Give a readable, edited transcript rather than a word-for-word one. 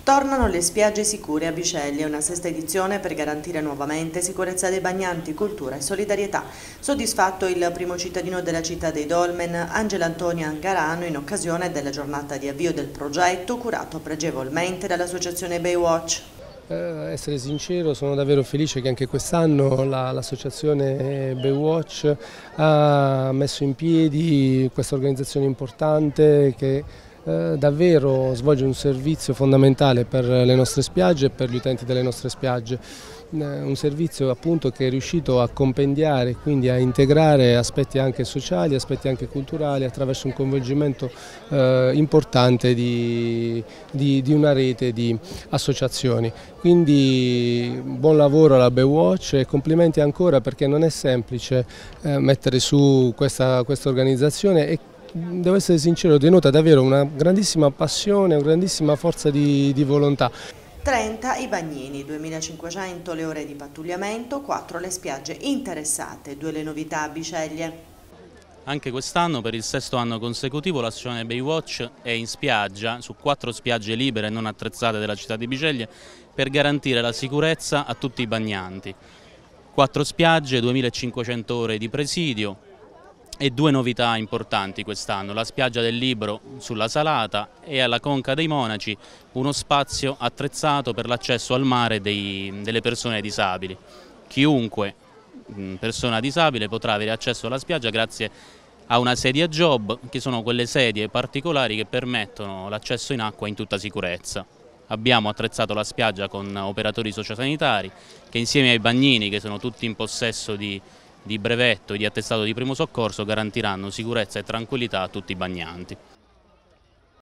Tornano le spiagge sicure a Bisceglie, una sesta edizione per garantire nuovamente sicurezza dei bagnanti, cultura e solidarietà. Soddisfatto il primo cittadino della città dei Dolmen, Angelo Antonio Angarano, in occasione della giornata di avvio del progetto curato pregevolmente dall'associazione Baywatch. Essere sincero, sono davvero felice che anche quest'anno l'associazione Baywatch ha messo in piedi questa organizzazione importante che davvero svolge un servizio fondamentale per le nostre spiagge e per gli utenti delle nostre spiagge. Un servizio appunto che è riuscito a compendiare e quindi a integrare aspetti anche sociali, aspetti anche culturali attraverso un coinvolgimento importante di una rete di associazioni. Quindi buon lavoro alla Baywatch e complimenti ancora, perché non è semplice mettere su questa organizzazione e devo essere sincero, denota davvero una grandissima passione, una grandissima forza di volontà. 30 i bagnini, 2500 le ore di pattugliamento, 4 le spiagge interessate, 2 le novità a Bisceglie. Anche quest'anno, per il sesto anno consecutivo, l'associazione Baywatch è in spiaggia, su 4 spiagge libere e non attrezzate della città di Bisceglie, per garantire la sicurezza a tutti i bagnanti. 4 spiagge, 2500 ore di presidio e 2 novità importanti quest'anno: la spiaggia del Libro sulla Salata e alla Conca dei Monaci uno spazio attrezzato per l'accesso al mare delle persone disabili. Chiunque persona disabile potrà avere accesso alla spiaggia grazie a una sedia job, che sono quelle sedie particolari che permettono l'accesso in acqua in tutta sicurezza. Abbiamo attrezzato la spiaggia con operatori sociosanitari che, insieme ai bagnini, che sono tutti in possesso di brevetto e di attestato di primo soccorso, garantiranno sicurezza e tranquillità a tutti i bagnanti.